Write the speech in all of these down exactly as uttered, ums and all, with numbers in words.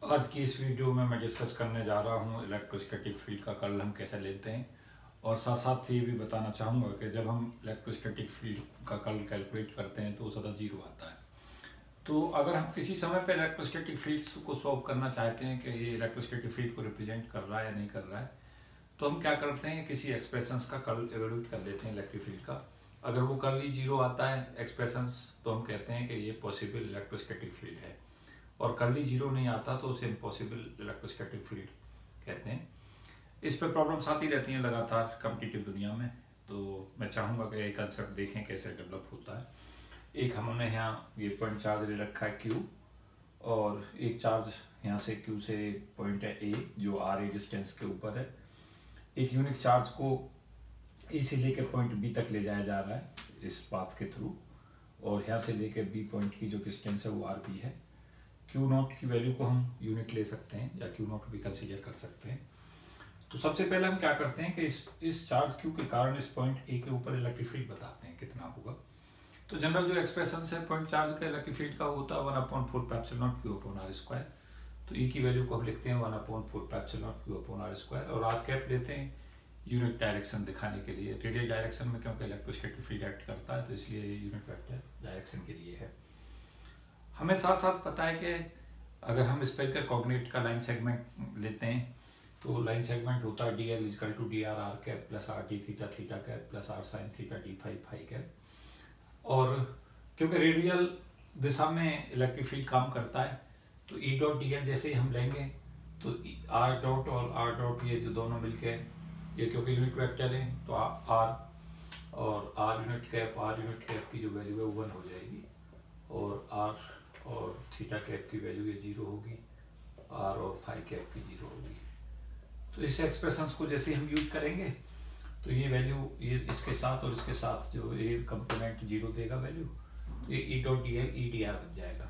आज की इस वीडियो में मैं डिस्कस करने जा रहा हूँ इलेक्ट्रोस्टैटिक फील्ड का कर्ल हम कैसे लेते हैं, और साथ साथ ये भी बताना चाहूँगा कि जब हम इलेक्ट्रोस्टैटिक फील्ड का कर्ल कैलकुलेट करते हैं तो सदा जीरो आता है। तो अगर हम किसी समय पे इलेक्ट्रोस्टैटिक फील्ड्स को सॉल्व करना चाहते हैं कि ये इलेक्ट्रोस्टैटिक फील्ड को रिप्रेजेंट कर रहा है या नहीं कर रहा है, तो हम क्या करते हैं, किसी एक्सप्रेशंस का कर्ल एवेल्यूट कर लेते हैं इलेक्ट्रिक फील्ड का। अगर वो कर्ल ही जीरो आता है एक्सप्रेशंस, तो हम कहते हैं कि ये पॉसिबल इलेक्ट्रोस्टैटिक फील्ड है, और कर्ली जीरो नहीं आता तो उसे इम्पॉसिबल इलेक्ट्रोस्टैटिक फील्ड कहते हैं। इस पर प्रॉब्लम्स आती रहती हैं लगातार कॉम्पिटिटिव दुनिया में, तो मैं चाहूँगा कि ये कंसेप्ट देखें कैसे डेवलप होता है। एक हमने यहाँ ये पॉइंट चार्ज ले रखा है क्यू, और एक चार्ज यहाँ से क्यू से पॉइंट है ए जो आर ए डिस्टेंस के ऊपर है। एक यूनिक चार्ज को ए से लेकर पॉइंट बी तक ले जाया जा रहा है इस पाथ के थ्रू, और यहाँ से लेकर बी पॉइंट की जो डिस्टेंस है वो आर बी है। क्यू नॉट की वैल्यू को हम यूनिट ले सकते हैं या क्यू नॉट भी कंसीडर कर सकते हैं। तो सबसे पहले हम क्या करते हैं कि इस इस चार्ज क्यू के कारण इस पॉइंट ए के ऊपर इलेक्ट्रिक फील्ड बताते हैं कितना होगा। तो जनरल जो एक्सप्रेशन है पॉइंट चार्ज का इलेक्ट्रिक फील्ड का होता है one upon four pi epsilon naught Q upon R square. तो ई की वैल्यू को हम लिखते हैं one upon four pi epsilon naught Q upon R square, और आर कैप लेते हैं यूनिट डायरेक्शन दिखाने के लिए। रेडियल डायरेक्शन में क्योंकि इलेक्ट्रोस्टैटिक फील्ड एक्ट करता है तो इसलिए ये यूनिट वेक्टर डायरेक्शन के लिए है। हमें साथ साथ पता है कि अगर हम स्पेरिकल कोऑर्डिनेट का लाइन सेगमेंट लेते हैं तो लाइन सेगमेंट होता है D L equal to D R R cap plus R D theta theta cap plus R sine theta D phi phi cap. और क्योंकि रेडियल दिशा में इलेक्ट्रिक फील्ड काम करता है तो ई डॉट डी एल जैसे ही हम लेंगे तो आर डॉट और आर डॉट ये जो दोनों मिलके ये क्योंकि यूनिट वेक्टर है तो आर और R unit cap R unit cap की जो वैल्यू है वो वन हो जाएगी, और आर और थीटा कैप की वैल्यू ये जीरो होगी, आर और फाई कैप की जीरो होगी। तो इस एक्सप्रेशंस को जैसे हम यूज करेंगे तो ये वैल्यू ये इसके साथ और इसके साथ जो ये कंपोनेंट जीरो देगा वैल्यू, तो ये E dot D L E D R बन जाएगा।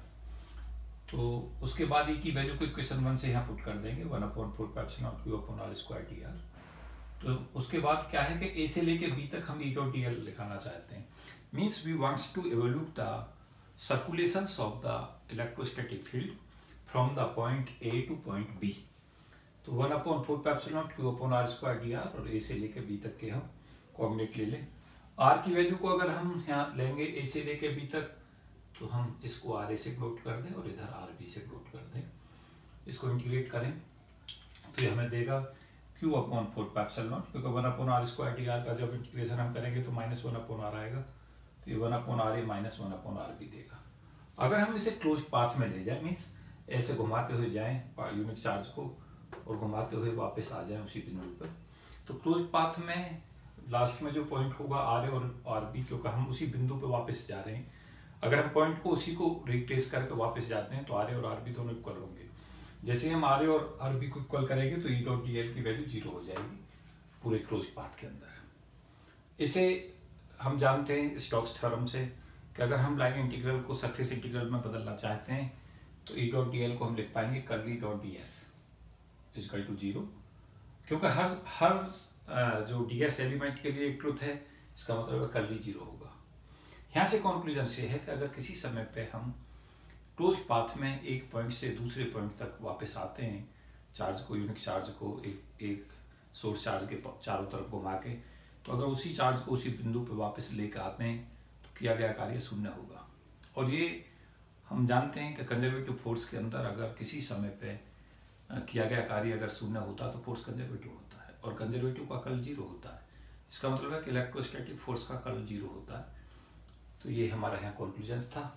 तो उसके बाद ई की वैल्यू को इक्वेशन वन से यहाँ पुट कर देंगे one upon four pi epsilon Q upon R square D R. तो उसके बाद क्या है कि ए से लेके बी तक हम ई डॉट डी एल लिखाना चाहते हैं। Means we wants to evaluate the circulations of the electrostatic field from the point A to point B। तो one upon four pi epsilon Q upon R square D R, और A से लेके B तक के हम coordinate ले लें। Are की वैल्यू को अगर हम यहाँ लेंगे ए से लेके बी तक तो हम इसको आर ए से प्लॉट कर दें और इधर आर बी से प्लॉट कर दें। इसको इंटीग्रेट करें तो ये हमें देगा Q upon four pi epsilon, क्योंकि one upon R square D R का जब इंटीग्रेशन हम करेंगे तो माइनस वन अपॉन आर आएगा, तो ये one upon R A minus one upon R B देगा। अगर हम इसे क्लोज पाथ में ले जाए, मीन्स ऐसे घुमाते हुए जाएं यूनिट चार्ज को और घुमाते हुए वापस आ जाएं उसी बिंदु पर, तो क्लोज पाथ में लास्ट में जो पॉइंट होगा आर ए और आर बी, क्योंकि हम उसी बिंदु पर वापस जा रहे हैं, अगर हम पॉइंट को उसी को रिट्रेस करके वापस जाते हैं तो आर ए और आर बी दोनों इक्वल होंगे। जैसे हम आर ए और आर बी को इक्वल करेंगे तो ई डॉट डी एल की वैल्यू जीरो हो जाएगी पूरे क्लोज पाथ के अंदर। इसे हम जानते हैं स्टोक्स थ्योरम से कि अगर हम लाइन इंटीग्रल को सरफेस इंटीग्रल में बदलना चाहते हैं तो ई डॉट डी एल को हम लिख पाएंगे curl E dot D S equal to zero, क्योंकि हर हर जो डी एस एलिमेंट के लिए एक ट्रुथ है, इसका मतलब है कर्ली जीरो होगा। यहाँ से कंक्लूजन ये है कि अगर किसी समय पे हम क्लोज पाथ में एक पॉइंट से दूसरे पॉइंट तक वापस आते हैं, चार्ज को यूनिक चार्ज को एक एक सोर्स चार्ज के चारों तरफ घुमा के, तो अगर उसी चार्ज को उसी बिंदु पर वापस लेकर आते हैं तो किया गया कार्य शून्य होगा। और ये हम जानते हैं कि कंजर्वेटिव फोर्स के अंदर अगर किसी समय पे किया गया कार्य अगर शून्य होता तो फोर्स कंजर्वेटिव होता है, और कंजर्वेटिव का कर्ल जीरो होता है। इसका मतलब है कि इलेक्ट्रोस्टैटिक फोर्स का कर्ल जीरो होता है। तो ये हमारा यहाँ कंक्लूजन था।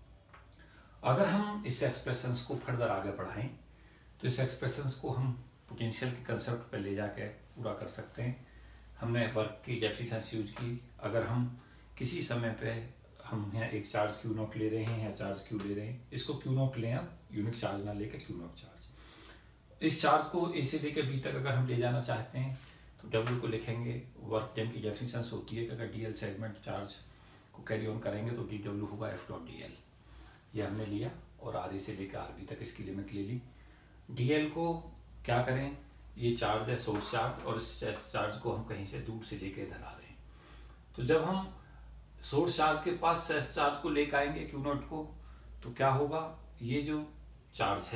अगर हम इस एक्सप्रेशंस को फर्दर आगे बढ़ाएं तो इस एक्सप्रेशंस को हम पोटेंशियल के कंसेप्ट पर ले जाकर पूरा कर सकते हैं। हमने वर्क की डेफिनेशन यूज की। अगर हम किसी समय पे हम यहाँ एक चार्ज क्यू नॉट ले रहे हैं या चार्ज क्यू ले रहे हैं, इसको क्यू नॉट लें आप, यूनिक चार्ज ना लेकर क्यू नॉट चार्ज। इस चार्ज को ए से लेकर बी तक अगर हम ले जाना चाहते हैं तो डब्ल्यू को लिखेंगे, वर्क डन की डेफिनेशन होती है कि अगर डी एल सेगमेंट चार्ज को कैरी ऑन करेंगे तो डी डब्ल्यू होगा एफ डॉट डी एल। ये हमने लिया और आर ए से लेकर आर बी तक इसकी लिमिट ले ली। डी एल को क्या करें, ये चार्ज है सोर्स चार्ज, और इस चार्ज को हम कहीं से दूर से लेके इधर आ रहे हैं। तो जब हम सोर्स चार्ज के पास चार्ज को लेकर आएंगे क्यू नॉट को, तो क्या होगा, ये जो चार्ज है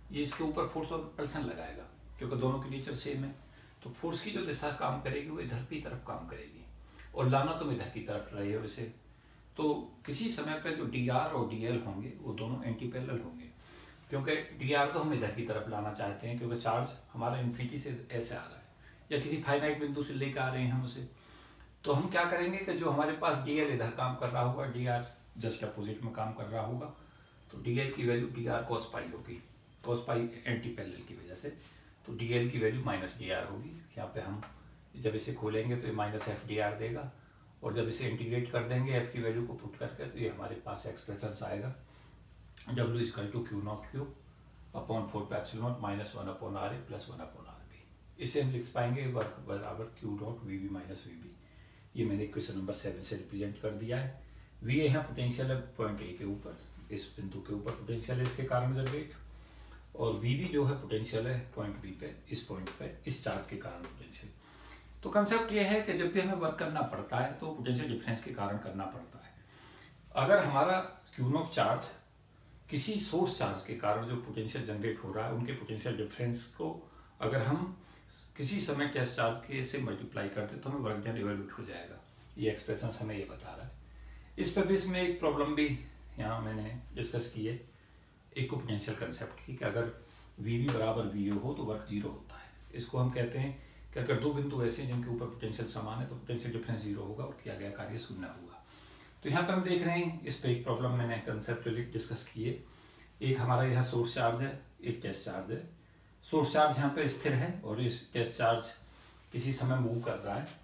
ये इसके ऊपर फोर्स और रिपल्सन लगाएगा, क्योंकि दोनों की नेचर सेम है। तो फोर्स की जो दिशा काम करेगी वो इधर की तरफ काम करेगी, और लाना तुम इधर की तरफ रहे हो इसे। तो किसी समय पे जो डी आर और डी एल होंगे वो दोनों एंटी पैरेलल होंगे, क्योंकि डी आर तो हम इधर की तरफ लाना चाहते हैं, क्योंकि चार्ज हमारा इन्फिनिटी से ऐसे आ रहा है या किसी फाइनाइट बिंदु से लेकर आ रहे हैं हम उसे। तो हम क्या करेंगे कि जो हमारे पास डी एल इधर काम कर रहा होगा, डी आर जस्ट अपोजिट में काम कर रहा होगा, तो डी एल की value D R cos pi होगी, कॉस पाई एंटी पैरेलल की वजह से। तो डी एल की वैल्यू माइनस डी आर होगी। यहाँ पे हम जब इसे खोलेंगे तो ये माइनस एफ डी आर देगा, और जब इसे इंटीग्रेट कर देंगे एफ की वैल्यू को पुट करके, तो ये हमारे पास एक्सप्रेशन आएगा W is equal to Q naught Q upon four pi epsilon naught minus one upon R A plus one upon R B. इसे हम लिख पाएंगे वर्क बराबर Q dot V B minus V B. ये मैंने question number seven से represent कर दिया है। वी ए यहाँ पोटेंशियल है पॉइंट ए के ऊपर, इस बिंदु के ऊपर पोटेंशियल है इसके कारण जनरेट, और वी बी जो है पोटेंशियल है पॉइंट बी पे, इस पॉइंट पे इस चार्ज के कारण पोटेंशियल। तो कंसेप्ट ये है कि जब भी हमें वर्क करना पड़ता है तो पोटेंशियल डिफरेंस के कारण करना पड़ता है। अगर हमारा क्यू नॉट चार्ज किसी सोर्स चार्ज के कारण जो पोटेंशियल जनरेट हो रहा है, उनके पोटेंशियल डिफरेंस को अगर हम किसी समय कैश चार्ज के से मल्टीप्लाई करते तो हमें वर्क डन इवैल्यूएट हो जाएगा। ये एक्सप्रेशन हमें ये बता रहा है। इस पर भी इसमें एक प्रॉब्लम भी यहाँ मैंने डिस्कस की है, एक को पोटेंशियल कंसेप्ट की, कि अगर वी बी बराबर वी ओ हो तो वर्क जीरो होता है। इसको हम कहते हैं कि अगर दो बिंदु ऐसे हैं जिनके ऊपर पोटेंशियल समान है तो पोटेंशियल डिफरेंस जीरो होगा और किया गया कार्य शून्य होगा। तो यहाँ पर हम देख रहे हैं, इस पर एक प्रॉब्लम मैंने कंसेप्चुअली डिस्कस की है। एक हमारा यहाँ सोर्स चार्ज है, एक टेस्ट चार्ज है। सोर्स चार्ज यहाँ पे स्थिर है और इस टेस्ट चार्ज किसी समय मूव कर रहा है।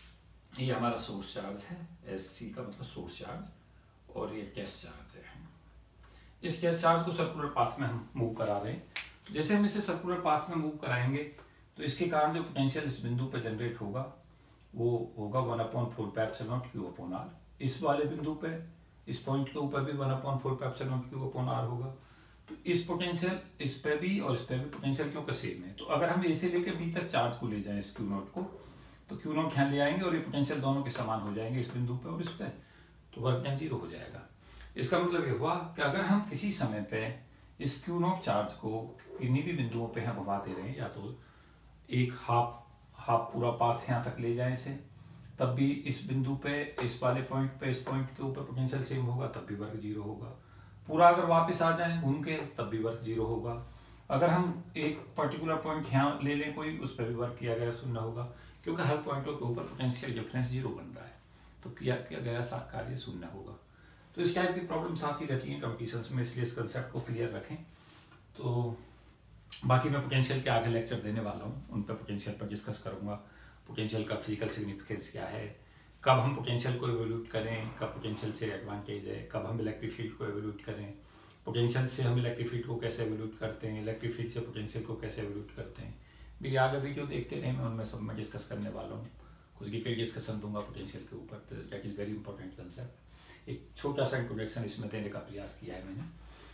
ये हमारा सोर्स चार्ज है, एस सी का मतलब सोर्स चार्ज, और ये टेस्ट चार्ज है। इस टेस्ट चार्ज को सर्कुलर पाथ में हम मूव करा रहे हैं। जैसे हम इसे सर्कुलर पाथ में मूव कराएंगे तो इसके कारण जो पोटेंशियल इस बिंदु पर जनरेट होगा वो होगा one upon four pi epsilon naught Q upon R. इस वाले बिंदु पे, इस पॉइंट के ऊपर भी one upon four pi epsilon naught Q upon R होगा। तो इस पोटेंशियल इस पे भी और इस पे भी पोटेंशियल क्योंकि सेम है। तो अगर हम ए से लेकर बी तक चार्ज को ले जाएं इस क्यू नॉट को, तो क्यू नॉट यहाँ ले आएंगे और ये पोटेंशियल दोनों के समान हो जाएंगे इस बिंदु पे और इस पे, तो वर्क डन जीरो हो जाएगा। इसका मतलब ये हुआ कि अगर हम किसी समय पे इस क्यू नॉट चार्ज को किन्हीं भी बिंदुओं पे हम घुमाते रहें, या तो एक हाफ हाफ पूरा पाथ यहाँ तक ले जाए इसे, तब भी इस बिंदु पे, इस वाले पॉइंट पे, इस पॉइंट के ऊपर पोटेंशियल सेम होगा, तब भी वर्क जीरो होगा। पूरा अगर वापस आ जाए घूम के, तब भी वर्क जीरो होगा। अगर हम एक पर्टिकुलर पॉइंट यहाँ ले लें कोई, उस पर भी वर्क किया गया शून्य होगा, क्योंकि हर पॉइंटों के ऊपर पोटेंशियल डिफरेंस जीरो बन रहा है, तो किया किया गया कार्य शून्य होगा। तो इस टाइप की प्रॉब्लम्स आती रहती हैं कंपटीशंस में, इसलिए इस कंसेप्ट को क्लियर रखें। तो बाकी मैं पोटेंशियल के आगे लेक्चर देने वाला हूँ, उन पर पोटेंशियल पर डिस्कस करूँगा। पोटेंशियल का फिजिकल सिग्निफिकेंस क्या है, कब हम पोटेंशियल को एवोल्यूट करें, कब पोटेंशियल से एडवांटेज है, कब हम इलेक्ट्रिक फील्ड को एवोल्यूट करें, पोटेंशियल से हम इलेक्ट्रिक फील्ड को कैसे एवोल्यूट करते हैं, इलेक्ट्रिक फील्ड से पोटेंशियल को कैसे एवोल्यूट करते हैं। मेरी आगे वीडियो देखते रहे, मैं उनमें सब मैं डिस्कस करने वाला हूँ। कुछ डिटेल डिस्कशन दूंगा पोटेंशियल के ऊपर, तो that is very important concept. एक छोटा सा इंट्रोडक्शन इसमें देने का प्रयास किया है मैंने।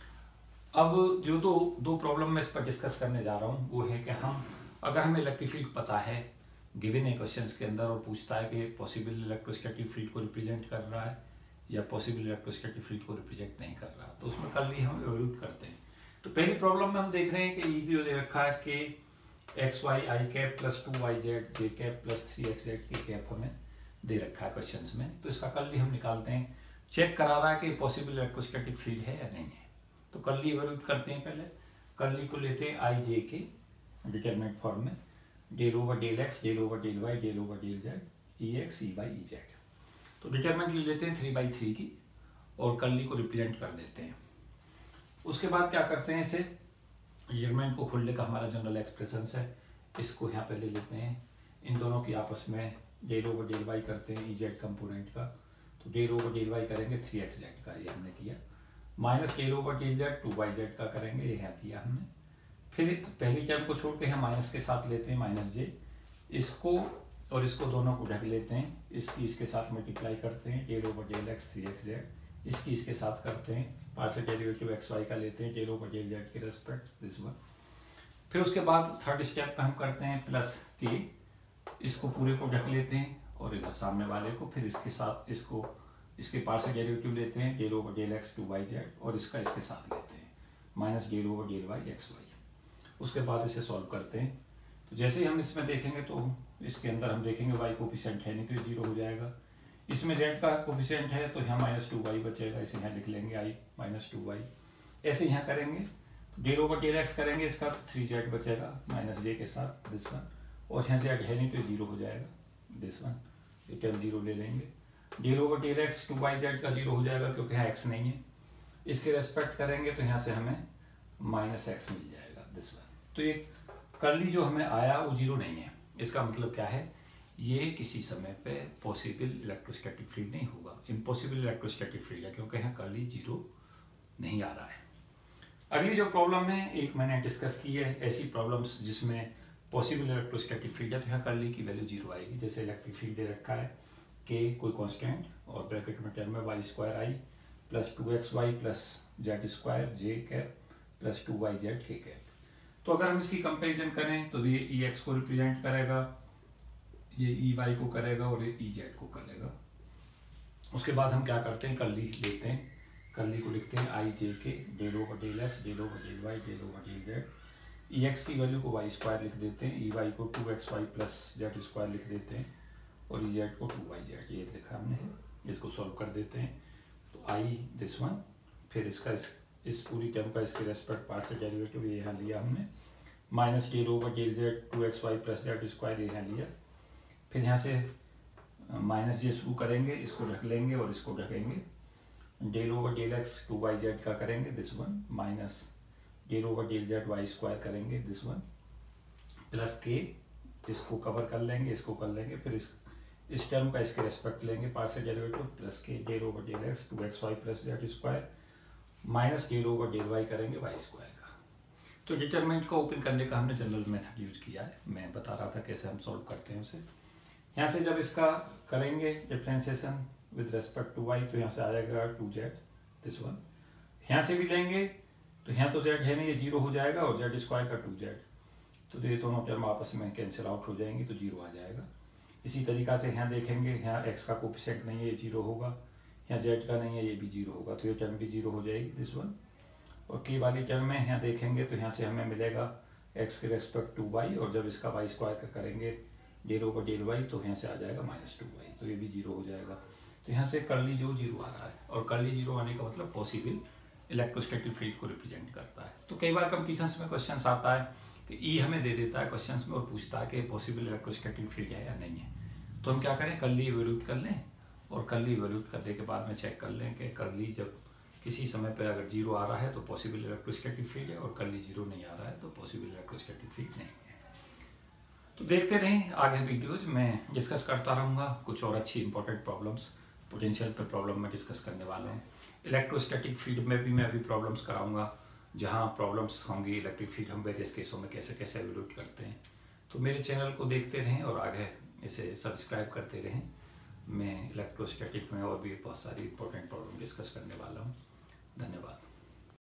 अब जो दो दो प्रॉब्लम मैं इस पर डिस्कस करने जा रहा हूँ वो है कि हम, अगर हमें इलेक्ट्रिक फील्ड पता है गिवन है क्वेश्चंस के अंदर, और पूछता है कि पॉसिबल इलेक्ट्रोस्टैटिक फील्ड को रिप्रेजेंट कर रहा है या पॉसिबल इलेक्ट्रोस्टैटिक फील्ड को रिप्रेजेंट नहीं कर रहा, तो उसमें कल ही हम एवोल्यूट करते हैं। तो पहली प्रॉब्लम में हम देख रहे हैं कि ये जो दे रखा है कि X Y I cap plus two Y Z J cap plus three X Z K cap हमें दे रखा है क्वेश्चंस में। तो इसका कल ही हम निकालते हैं, चेक करा रहा है कि पॉसिबल इलेक्ट्रोस्टैटिक फील्ड है या नहीं है। तो कल ही एवोल्यूट करते हैं। पहले कल ही को लेते हैं I J K determinant form में, del over del X, del over del Y, del over del Z, E X E Y E Z. तो डिटरमिनेंट ले लेते हैं थ्री बाई थ्री की और कल ही को रिप्रेजेंट कर देते हैं। उसके बाद क्या करते हैं, इसे डिटरमिनेंट को खोलने का हमारा जनरल एक्सप्रेशन है, इसको यहाँ पे ले लेते हैं। इन दोनों की आपस में डेल ओवर डेल वाई करते हैं ई जेड कंपोनेंट का, तो डेल ओवर डेल वाई करेंगे थ्री एक्स जेड का, ये हमने किया। Minus del over del Z two Y Z का करेंगे, ये यहाँ किया हमने। फिर पहली टर्म को छोड़ के हम माइनस के साथ लेते हैं माइनस जे, इसको और इसको दोनों को ढक लेते हैं, इसकी इसके साथ मल्टीप्लाई करते हैं, del over del X three X Z, इसकी इसके साथ करते हैं, पार्शियल डेरिवेटिव एक्स वाई का लेते हैं डेल ओवर डेल जेड के रेस्पेक्ट दिस वन। फिर उसके बाद थर्ड स्टेप पे हम करते हैं प्लस के, इसको पूरे को ढक लेते हैं और इधर सामने वाले को, फिर इसके साथ इसको इसके पार्शियल डेरिवेटिव लेते हैं del over del X two Y Z, और इसका इसके साथ लेते हैं minus del over del Y X Y. उसके बाद इसे सॉल्व करते हैं। तो जैसे ही हम इसमें देखेंगे तो इसके अंदर हम देखेंगे वाई कोफिशिएंट है नहीं तो ये जीरो हो जाएगा। इसमें जेड का कोफिशिएंट है तो यहाँ माइनस टू वाई बचेगा, इसे यहाँ लिख लेंगे आई माइनस टू वाई। ऐसे यहाँ करेंगे तो डेल ओवर डेल एक्स करेंगे इसका तो थ्री जेड बचेगा माइनस जे के साथ दिस वन, और यहाँ जेड है नहीं तो जीरो हो जाएगा दिस वन, ये टर्म जीरो ले लेंगे। Del over del X two Y Z का जीरो हो जाएगा क्योंकि यहाँ एक्स नहीं है। इसके रेस्पेक्ट करेंगे तो यहाँ से हमें माइनस एक्स मिल जाएगा दिस वन। तो ये कर्ली जो हमें आया वो जीरो नहीं है। इसका मतलब क्या है, ये किसी समय पे पॉसिबल इलेक्ट्रोस्टैटिक फील्ड नहीं होगा, इम्पॉसिबल इलेक्ट्रोस्टैटिक फील्ड है क्योंकि यहाँ कर्ली जीरो नहीं आ रहा है। अगली जो प्रॉब्लम है एक मैंने डिस्कस की है, ऐसी प्रॉब्लम्स जिसमें पॉसिबल इलेक्ट्रोस्टैटिक फील्ड है तो यहाँ कर्ली की वैल्यू जीरो आएगी। जैसे इलेक्ट्रिक फील्ड दे रखा है के कोई कांस्टेंट और ब्रैकेट में टर्म है Y square I plus two X Y plus Z square J cap plus two Y Z K cap. तो अगर हम इसकी कंपैरिजन करें तो ये ई एक्स को रिप्रेजेंट करेगा, ये ई वाई को करेगा और ये ई जेड को करेगा। उसके बाद हम क्या करते हैं, कर्ली लेते हैं, कर्ली को लिखते हैं I J K del over del X del over del Y del over del Z. E X की वैल्यू को वाई स्क्वायर लिख देते हैं, ई वाई को two X Y plus Z square लिख देते हैं और ई जेड को टू वाई जेड, ये लिखा हमने। इसको सॉल्व कर देते हैं तो आई दिस वन, फिर इसका इस, इस पूरी टर्म का इसके रेस्पेक्ट पार्ट से डेरिवेटिव ये यहाँ लिया हमने, minus del over del Z two X Y plus Z square ये यहाँ लिया। फिर यहाँ से माइनस जे शुरू करेंगे, इसको ढक लेंगे और इसको ढकेंगे। Del over del X two Y Z का करेंगे this one, minus del over del Z Y square करेंगे दिस वन, प्लस के इसको कवर कर लेंगे, इसको कर लेंगे। फिर इस इस टर्म का इसके रेस्पेक्ट लेंगे partial derivative, plus K del over del X two X Y plus Z square minus del over del Y करेंगे वाई स्क्वायर का। तो डिटरमिनेंट को ओपन करने का हमने जनरल मेथड यूज किया है, मैं बता रहा था कैसे हम सॉल्व करते हैं उसे। यहाँ से जब इसका करेंगे differentiation with respect to Y तो यहाँ से आ जाएगा टू जेड दिस वन। यहाँ से भी लेंगे तो यहाँ तो जेड है नहीं, ये जीरो हो जाएगा और जेड स्क्वायर का टू जेड, तो ये दोनों टर्म आपस में कैंसिल आउट हो जाएंगी तो जीरो आ जाएगा। इसी तरीका से यहाँ देखेंगे, यहाँ एक्स का कोफिशिएंट नहीं है ये जीरो होगा, यहाँ जेड का नहीं है ये भी जीरो होगा, तो ये टर्म भी जीरो हो जाएगी दिस वन। और के वाली टर्म में यहाँ देखेंगे तो यहाँ से हमें मिलेगा एक्स के रेस्पेक्ट टू वाई, और जब इसका वाई स्क्वायर का करेंगे डेल ओवर डेल वाई तो यहाँ से आ जाएगा माइनस टू वाई, तो ये भी जीरो हो जाएगा। तो यहाँ से कर्ली जो जीरो आ रहा है, और कर्ली जीरो आने का मतलब पॉसिबल इलेक्ट्रोस्टैटिक फील्ड को रिप्रेजेंट करता है। तो कई बार कंपटीशंस में क्वेश्चन आता है कि ई हमें दे देता है क्वेश्चंस में और पूछता है कि पॉसिबल इलेक्ट्रोस्टैटिक फील्ड है या नहीं है, तो हम क्या करें, कर्ली इवैल्यूएट कर लें और कर्ली इवैल्यूएट करने के बाद में चेक कर लें कि कर्ली जब किसी समय पे अगर जीरो आ रहा है तो पॉसिबल इलेक्ट्रोस्टैटिक फील्ड है, और कर्ली जीरो नहीं आ रहा है तो पॉसिबल इलेक्ट्रोस्टैटिक फील्ड नहीं है। तो देखते रहें आगे वीडियोज, मैं डिस्कस करता रहूँगा कुछ और अच्छी इंपॉर्टेंट प्रॉब्लम्स, पोटेंशियल पे प्रॉब्लम में डिस्कस करने वाले हैं। इलेक्ट्रोस्टैटिक फील्ड में भी मैं अभी प्रॉब्लम्स कराऊंगा, जहाँ प्रॉब्लम्स होंगी इलेक्ट्रिक फील्ड हम वेरियस केसों में कैसे कैसे इवैल्यूएट करते हैं। तो मेरे चैनल को देखते रहें और आगे इसे सब्सक्राइब करते रहें। मैं इलेक्ट्रोस्टैटिक में और भी बहुत सारी इंपॉर्टेंट प्रॉब्लम डिस्कस करने वाला हूँ। धन्यवाद।